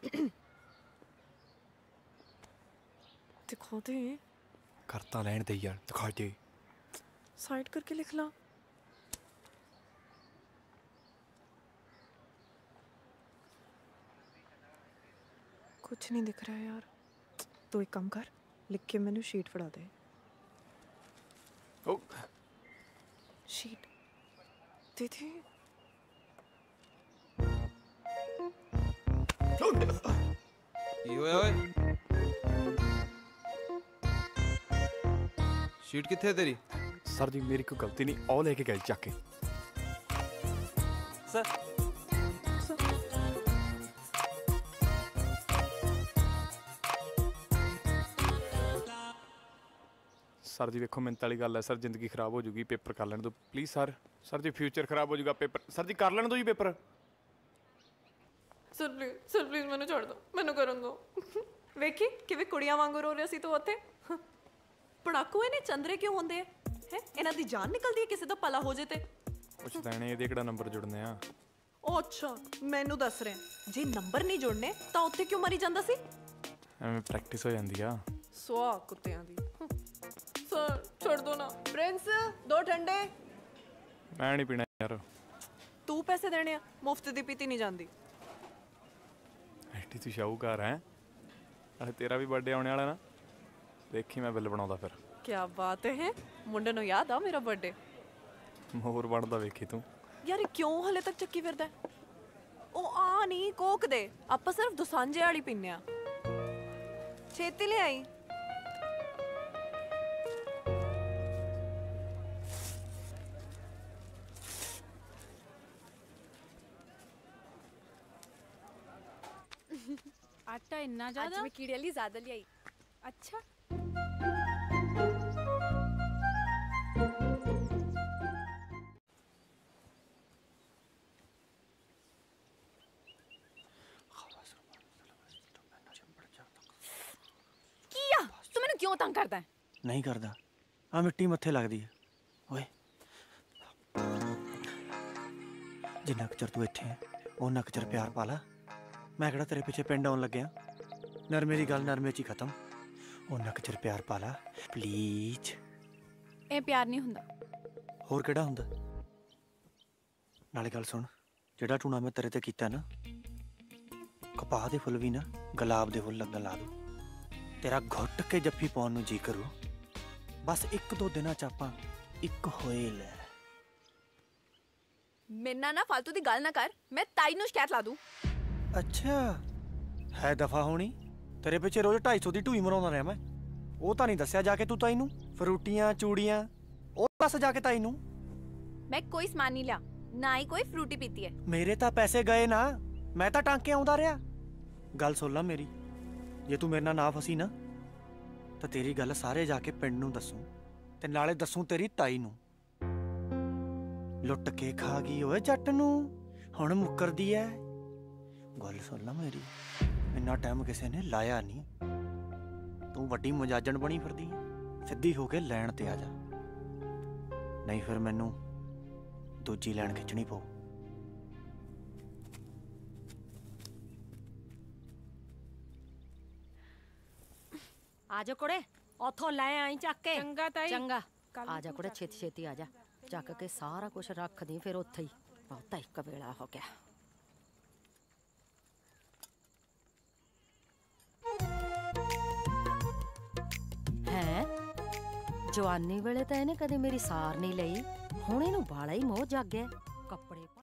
दिखा दे। करता लैन दे यार, दिखा दे। साइड करके लिख ला। कुछ नहीं दिख रहा है यार। तो एक काम कर, लिख के मैंने शीट फड़ा दे। ओ शीट दे दे। ਕੀ ਹੋਇਆ ਓਏ? ਸ਼ੀਟ ਕਿੱਥੇ ਹੈ ਤੇਰੀ? सर जी मेरी कोई गलती नहीं, और लेके गए चक के। ਸਰ सर जी वेखो मिन्नत वाली गल है सर, जिंदगी खराब हो जूगी, पेपर कर लेने दो प्लीज़ सर। सर जी फ्यूचर खराब हो जूगा, पेपर सर जी कर लेने दो जी पेपर। ਸਰ ਪਲੀਜ਼ ਮੈਨੂੰ ਛੱਡ ਦੋ, ਮੈਨੂੰ ਕਰਨ ਦੋ। ਵੇਖੀ ਕਿਵੇਂ ਕੁੜੀਆਂ ਵਾਂਗੂ ਰੋ ਰਿਹਾ ਸੀ ਤੂੰ ਉੱਥੇ। ਪੜਾਕੂ ਇਹਨੇ ਚੰਦਰੇ ਕਿਉਂ ਹੁੰਦੇ ਆ? ਹੈ ਇਹਨਾਂ ਦੀ ਜਾਨ ਨਿਕਲਦੀ ਹੈ ਕਿਸੇ ਦਾ ਭਲਾ ਹੋ ਜੇ ਤੇ। ਕੁਛ ਲੈਣੇ ਇਹਦੇ ਕਿਹੜਾ ਨੰਬਰ ਜੁੜਨੇ ਆ? ਉਹ ਅੱਛਾ ਮੈਨੂੰ ਦੱਸ ਰਿਹਾ, ਜੇ ਨੰਬਰ ਨਹੀਂ ਜੁੜਨੇ ਤਾਂ ਉੱਥੇ ਕਿਉਂ ਮਰੀ ਜਾਂਦਾ ਸੀ? ਐਵੇਂ ਪ੍ਰੈਕਟਿਸ ਹੋ ਜਾਂਦੀ ਆ। ਸੁਆ ਕੁੱਤਿਆਂ ਦੀ। ਸਰ ਛੱਡ ਦੋ ਨਾ। ਪ੍ਰਿੰਸ 2 ਠੰਡੇ। ਮੈਂ ਨਹੀਂ ਪੀਣਾ ਯਾਰ। ਤੂੰ ਪੈਸੇ ਦੇਣੇ ਆ, ਮੁਫਤ ਦੀ ਪੀਤੀ ਨਹੀਂ ਜਾਂਦੀ। ਐਡੀ ਤੂੰ ਸ਼ਾਹੂਕਾਰ ਹੈ। ਅਰੇ ਤੇਰਾ ਵੀ ਬਰਥਡੇ ਆਉਣੇ ਵਾਲਾ ਨਾ, ਦੇਖੀ ਮੈਂ ਬਿੱਲ ਬਣਾਉਂਦਾ ਫਿਰ। ਕੀ ਬਾਤ ਹੈ, ਮੁੰਡੇ ਨੂੰ ਯਾਦ ਆ ਮੇਰਾ ਬਰਥਡੇ। ਮੋਰ ਬਣਦਾ ਵੇਖੀ ਤੂੰ। ਯਾਰ ਇਹ ਕਿਉਂ ਹਲੇ ਤੱਕ ਚੱਕੀ ਫਿਰਦਾ? ਉਹ ਆ ਨਹੀਂ ਕੋਕ ਦੇ, ਆਪਾਂ ਸਿਰਫ ਦੁਸਾਂਝੇ ਵਾਲੀ ਪੀਨੇ ਆ। ਛੇਤੀ ਲੈ ਆਈ। आटा इन्ना ज्यादा? आज मैं कीड़े वाली ज्यादा ले आई। अच्छा किया तू मैंने क्यों तंग करता है? नहीं करदा, आ मिट्टी मत्थे लगदी है। ओए जिन्ना क चर तू इत्थे है उन्ना क चर प्यार पाला। मैं किहड़ा तेरे पिछे पिंड आउण लग्या। नरमे दी गल नरमे च ही खत्म। उन्ना क चर प्यार पाला प्लीज। ए प्यार नहीं हुंदा। होर किहड़ा हुंदा? नाले गल सुन, जिहड़ा टूना मैं तेरे ते कीता ना, कपाह दे फुल भी ना गुलाब दे फुल लगन ला दू। तेरा घुट के जफ्फी पाउण नूं जी करू। बस 1-2 दिनां च आपां इक होए लै। मेरे ना फालतू दी गल ना कर, मैं ताई नूं शिकायत ला दूं। अच्छा है दफा होनी। तेरे पिछे रोज 250 दी ढूई मराउंदा रहा मैं। वो तां नहीं दस्सिया जाके तू ताई नूं? फ्रूटियां चूड़ियां ओ दस जाके ताई नूं। मैं कोई सामान नहीं लिया, ना ही कोई फ्रूटी पीती है। मेरे तां पैसे गए ना, मैं तां टांके आउंदा रहा। गल सुन ला मेरी, जे तू मेरे नाल ना फसी ना तां तेरी गल सारे जाके पिंड नूं दसूं ते नाले दसूं तेरी ताई नूं। लुट के खा गई ओए जट नूं, हुण मुकरदी ऐ। गल सुन ला मेरी, इन्ना टाइम किसी ने लाया नहीं। तू वड्डी मजाजन बनी फिरदी है, सीधी होके लैन ते आ जा, नहीं फिर मैनू दूजी लैन खिंचनी पऊ। आजा कुड़े, उथों लै आई चक के। चंगा ताई। चंगा आजा कुड़े, छेती छेती आजा, चक के सारा कुछ रख दी, फिर उत्थे ही बहुता एक वेला हो गया। है जवानी वेले तो इन्हें कदे मेरी सार नहीं लई, हुण इहनूं बाला ही मोह जाग गया। कपड़े